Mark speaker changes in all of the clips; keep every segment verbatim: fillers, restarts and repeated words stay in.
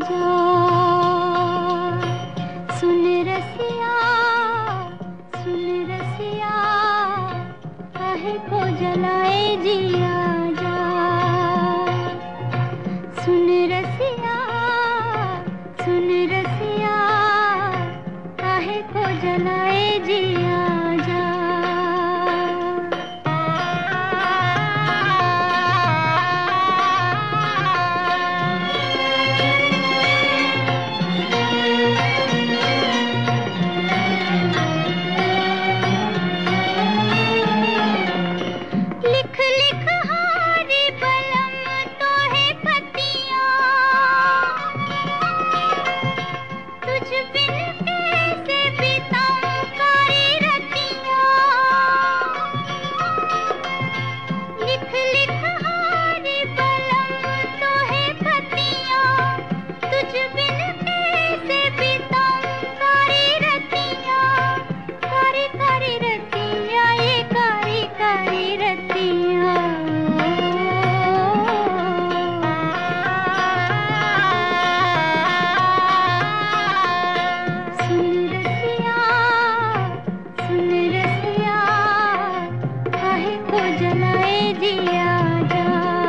Speaker 1: जा। सुन रसिया सुन रसिया काहे को जलाए जिया जा। सुन रसिया सुन रसिया काहे को जलाए जिया जा। लिख लिख हारी बलम तो है पतिया, तुझ बिन कैसे बिताऊं कारी रतिया। लिख लिख हारी बलम तो है पतिया, तुझ बिन कैसे बिताऊं कारी रतिया। कारी कारी रतिया ये कारी कारी रतिया। सुन रसिया सुन रसिया काहे को जलाए जिया जा।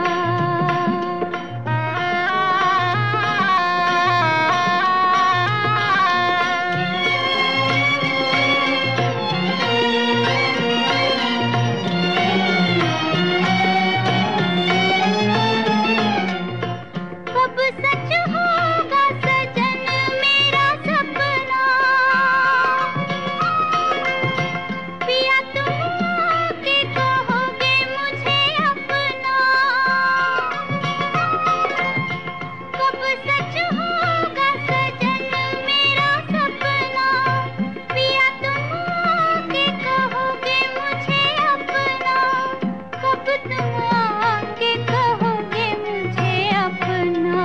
Speaker 1: कब सच होगा सजन मेरा सपना, पिया तुम आके कहोगे मुझे अपना। कब सच होगा सजन मेरा सपना, पिया तुम आके कहोगे मुझे अपना। कब तुम आके कहोगे मुझे अपना।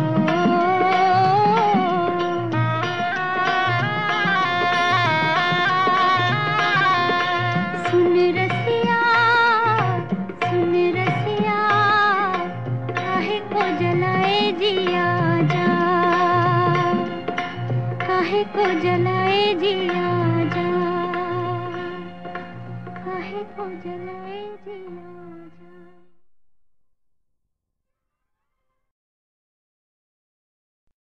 Speaker 1: सुन रसिया सुन रसिया काहे को जलाए जिया जा। काहे को जलाए जिया जा। काहे को जलाए जिया